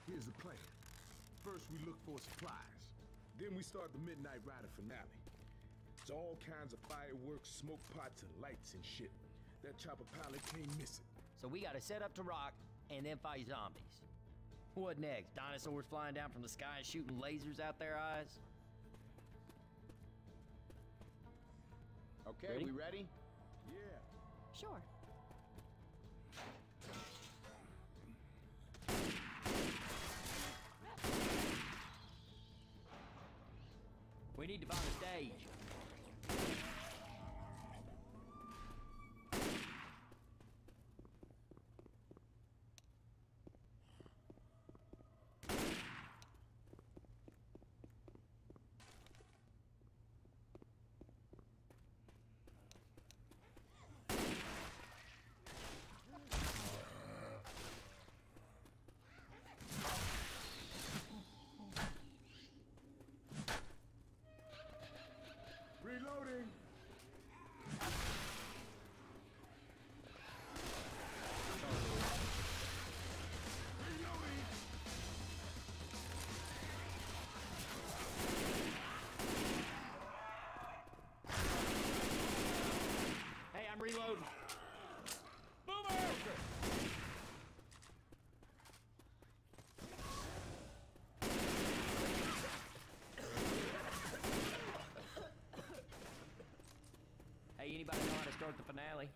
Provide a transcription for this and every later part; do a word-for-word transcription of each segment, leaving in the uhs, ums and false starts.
Here's the plan. First, we look for supplies. Then we start the Midnight Rider finale. It's all kinds of fireworks, smoke pots, and lights and shit. That chopper pilot can't miss it. So we gotta set up to rock and then fight zombies. What next? Dinosaurs flying down from the sky and shooting lasers out their eyes? Okay, Ready? we ready? Yeah. Sure. We need to find a stage. Reloading! Reloading! Hey, I'm reloading. Boomer! Hey, anybody know how to start the finale?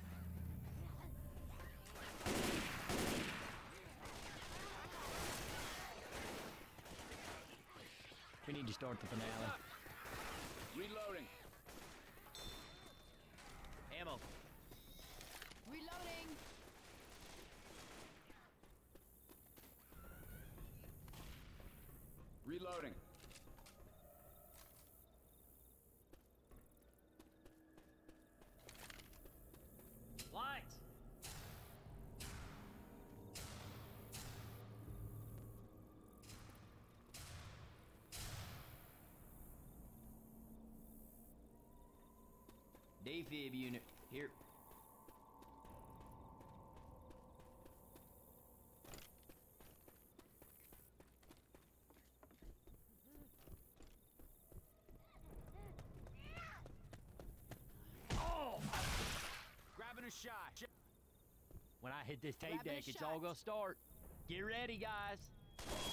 We need to start the finale. Reloading. Ammo. Reloading. Reloading. Lights! Defib unit, here. Oh! Grabbing a shot. When I hit this tape Grabbing a deck, it's shot. all gonna start. Get ready, guys.